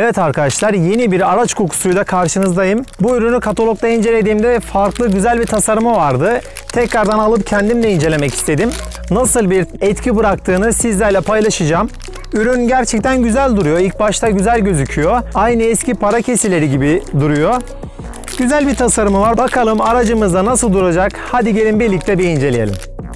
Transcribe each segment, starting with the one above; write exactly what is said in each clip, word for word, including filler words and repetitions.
Evet arkadaşlar, yeni bir araç kokusuyla karşınızdayım. Bu ürünü katalogda incelediğimde farklı güzel bir tasarımı vardı. Tekrardan alıp kendim de incelemek istedim. Nasıl bir etki bıraktığını sizlerle paylaşacağım. Ürün gerçekten güzel duruyor. İlk başta güzel gözüküyor. Aynı eski para kesileri gibi duruyor. Güzel bir tasarımı var. Bakalım aracımızda nasıl duracak? Hadi gelin birlikte bir inceleyelim.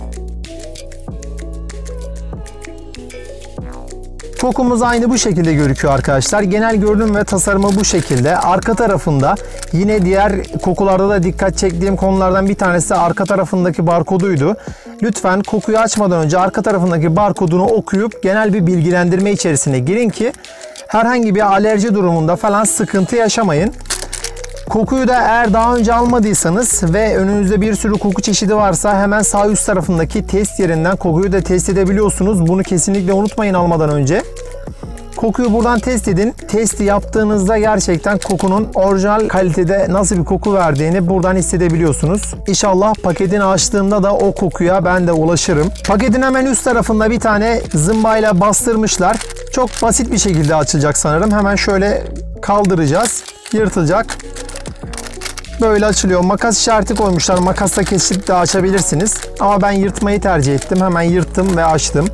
Kokumuz aynı bu şekilde gözüküyor arkadaşlar. Genel görünüm ve tasarımı bu şekilde. Arka tarafında yine diğer kokularda da dikkat çektiğim konulardan bir tanesi arka tarafındaki barkoduydu. Lütfen kokuyu açmadan önce arka tarafındaki barkodunu okuyup genel bir bilgilendirme içerisine girin ki herhangi bir alerji durumunda falan sıkıntı yaşamayın. Kokuyu da eğer daha önce almadıysanız ve önünüzde bir sürü koku çeşidi varsa hemen sağ üst tarafındaki test yerinden kokuyu da test edebiliyorsunuz. Bunu kesinlikle unutmayın almadan önce. Kokuyu buradan test edin. Testi yaptığınızda gerçekten kokunun orijinal kalitede nasıl bir koku verdiğini buradan hissedebiliyorsunuz. İnşallah paketini açtığımda da o kokuya ben de ulaşırım. Paketin hemen üst tarafında bir tane zımbayla bastırmışlar. Çok basit bir şekilde açılacak sanırım. Hemen şöyle kaldıracağız. Yırtılacak. Böyle açılıyor. Makas işareti koymuşlar. Makasla kesip de açabilirsiniz. Ama ben yırtmayı tercih ettim. Hemen yırttım ve açtım.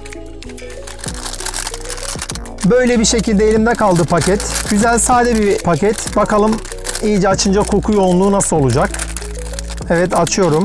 Böyle bir şekilde elimde kaldı paket. Güzel sade bir paket. Bakalım iyice açınca koku yoğunluğu nasıl olacak? Evet, açıyorum.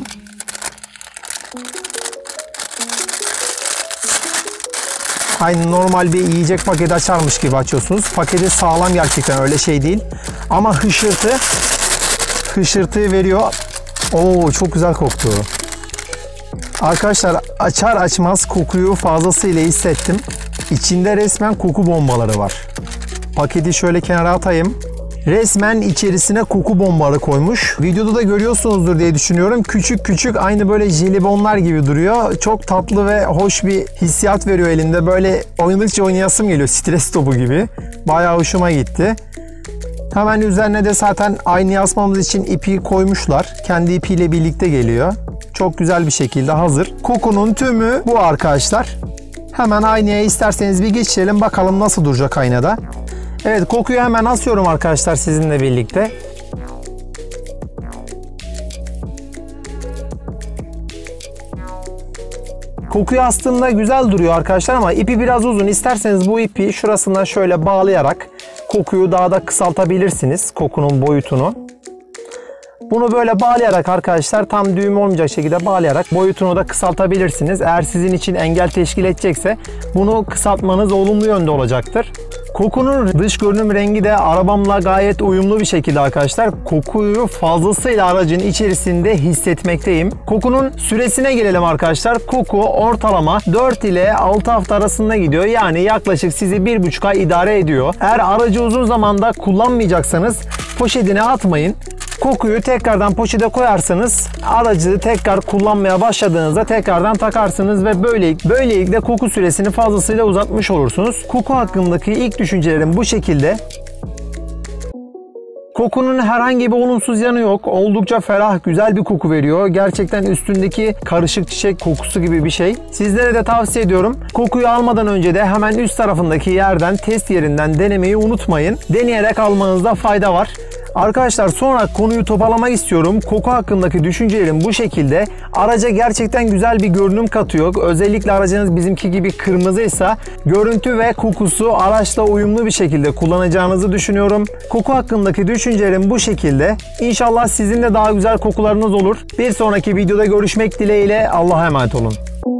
Aynı normal bir yiyecek paketi açarmış gibi açıyorsunuz. Paketi sağlam gerçekten, öyle şey değil. Ama hışırtı hışırtıyı veriyor. Oo, çok güzel koktu. Arkadaşlar açar açmaz kokuyu fazlasıyla hissettim. İçinde resmen koku bombaları var. Paketi şöyle kenara atayım. Resmen içerisine koku bombaları koymuş. Videoda da görüyorsunuzdur diye düşünüyorum. Küçük küçük aynı böyle jelibonlar gibi duruyor. Çok tatlı ve hoş bir hissiyat veriyor elinde. Böyle oynadıkça oynayasım geliyor. Stres topu gibi. Bayağı hoşuma gitti. Hemen üzerine de zaten aynı asmamız için ipi koymuşlar. Kendi ipiyle birlikte geliyor. Çok güzel bir şekilde hazır. Kokunun tümü bu arkadaşlar. Hemen aynaya isterseniz bir geçelim. Bakalım nasıl duracak aynada. Evet, kokuyu hemen asıyorum arkadaşlar sizinle birlikte. Kokuyu astığımda güzel duruyor arkadaşlar ama ipi biraz uzun. İsterseniz bu ipi şurasından şöyle bağlayarak kokuyu daha da kısaltabilirsiniz. Kokunun boyutunu. Bunu böyle bağlayarak arkadaşlar tam düğüm olmayacak şekilde bağlayarak boyutunu da kısaltabilirsiniz. Eğer sizin için engel teşkil edecekse bunu kısaltmanız olumlu yönde olacaktır. Kokunun dış görünüm rengi de arabamla gayet uyumlu bir şekilde arkadaşlar. Kokuyu fazlasıyla aracın içerisinde hissetmekteyim. Kokunun süresine gelelim arkadaşlar. Koku ortalama dört ile altı hafta arasında gidiyor. Yani yaklaşık sizi bir buçuk ay idare ediyor. Eğer aracı uzun zamanda kullanmayacaksanız poşetine atmayın. Kokuyu tekrardan poşete koyarsanız aracı tekrar kullanmaya başladığınızda tekrardan takarsınız ve böylelikle, böylelikle koku süresini fazlasıyla uzatmış olursunuz. Koku hakkındaki ilk düşüncelerim bu şekilde. Kokunun herhangi bir olumsuz yanı yok. Oldukça ferah, güzel bir koku veriyor. Gerçekten üstündeki karışık çiçek kokusu gibi bir şey. Sizlere de tavsiye ediyorum. Kokuyu almadan önce de hemen üst tarafındaki yerden, test yerinden denemeyi unutmayın. Deneyerek almanızda fayda var. Arkadaşlar sonra konuyu toparlamak istiyorum. Koku hakkındaki düşüncelerim bu şekilde. Araca gerçekten güzel bir görünüm katıyor. Özellikle aracınız bizimki gibi kırmızıysa görüntü ve kokusu araçla uyumlu bir şekilde kullanacağınızı düşünüyorum. Koku hakkındaki düşüncelerim bu şekilde. İnşallah sizin de daha güzel kokularınız olur. Bir sonraki videoda görüşmek dileğiyle. Allah'a emanet olun.